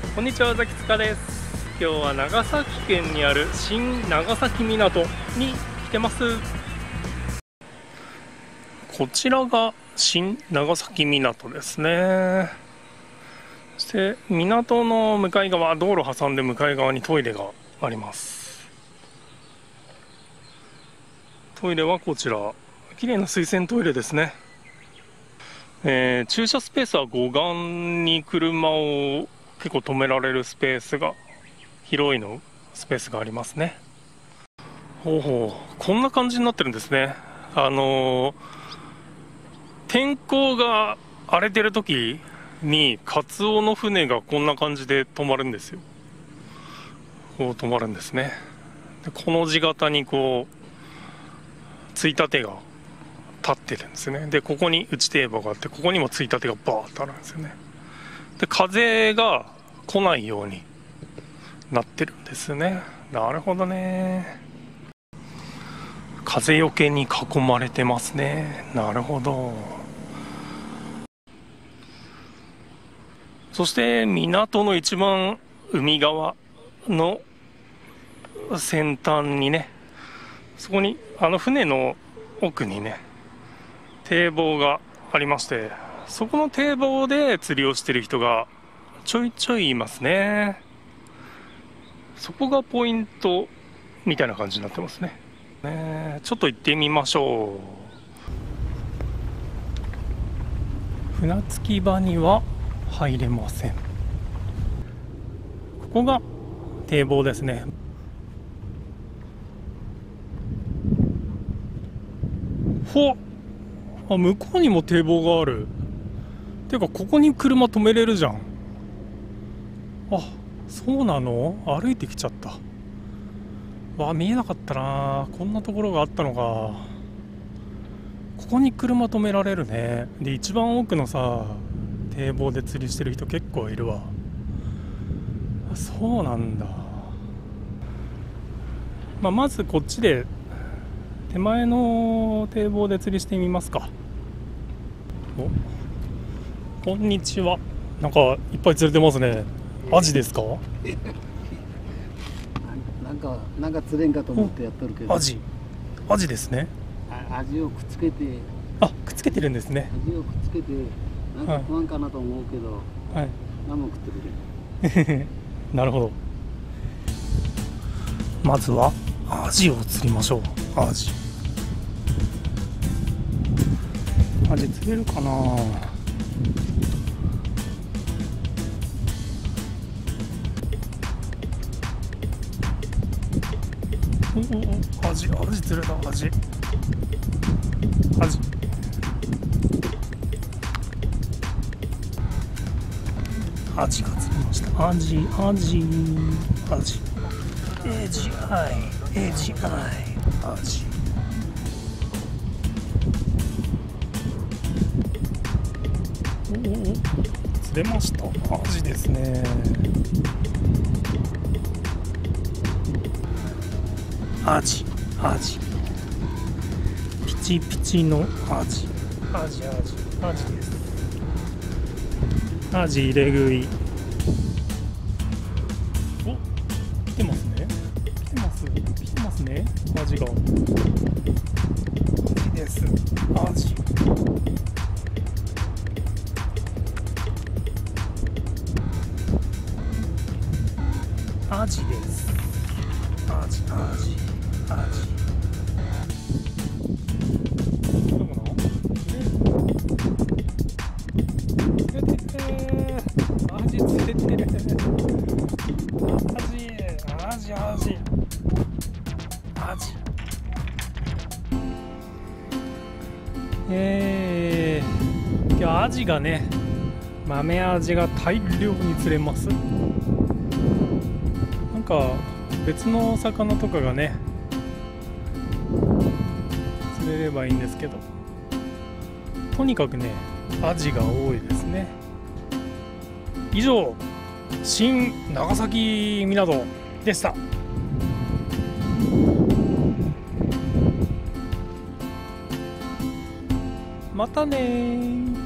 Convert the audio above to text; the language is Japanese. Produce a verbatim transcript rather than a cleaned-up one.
こんにちは、ザキツカです。今日は長崎県にある新長崎港に来てます。こちらが新長崎港ですね。そして港の向かい側、道路挟んで向かい側にトイレがあります。トイレはこちら、綺麗な水洗トイレですね。えー、駐車スペースは護岸に車を結構止められるスペースが、広いのスペースがありますね。ほうほう、こんな感じになってるんですね。あのー、天候が荒れてる時にカツオの船がこんな感じで止まるんですよ。こう止まるんですね。でこの字型にこうついたてが立ってるんですね。でここに打ち堤防があって、ここにもついたてがバーッとあるんですよね。で風が来ないようになってるんですね。なるほどね。風よけに囲まれてますね。なるほど。そして港の一番海側の先端にね、そこにあの船の奥にね堤防がありまして、そこの堤防で釣りをしてる人がちょいちょいいますね。そこがポイントみたいな感じになってますね。ね、ちょっと行ってみましょう。船着き場には入れません。ここが堤防ですね。ほっ、あ、向こうにも堤防がある。ていうかここに車止めれるじゃん。あ、そうなの？歩いてきちゃった。わあ、見えなかったな。こんなところがあったのか。ここに車止められるね。で一番奥のさ堤防で釣りしてる人結構いるわ。あ、そうなんだ。まあ、まずこっちで手前の堤防で釣りしてみますか。お、こんにちは。なんかいっぱい釣れてますね。アジですか？ なんかなんか釣れんかと思ってやっとるけど。 アジ、アジですね。 あ、アジをくっつけて。 あ、くっつけてるんですね。 アジをくっつけてなんか食わんかなと思うけど、はい、何も食ってくれ。 なるほど。まずはアジを釣りましょう。アジ。アジ釣れるかな。おお、アジ、アジ釣れた。アジ、アジ。アジが釣れました。アジ、アジ、アジ。エジアイ、エジアイ、アジ。おお、釣れました。アジですね。アジ、アジ。ピチピチのアジ。アジ、アジ、アジです。アジ入れ食い。お、来てますね。来てます。来てますね。アジが。アジです。アジ。アジです。アジ、アジ、アジ。どこの？釣れてる。アジ釣れてる。アジ、アジ、アジ。アジ。えー、今日アジがね、豆アジが大量に釣れます。なんか別の魚とかがね釣れればいいんですけど、とにかくねアジが多いですね。以上、新長崎港でした。またねー。